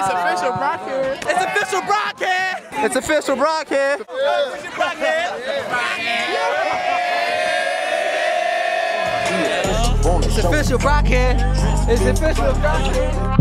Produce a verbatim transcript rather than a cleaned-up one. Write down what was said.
official broadcast. It's official broadcast. It's official broadcast. Official broadcast. It's official broadcast. It's official broadcast.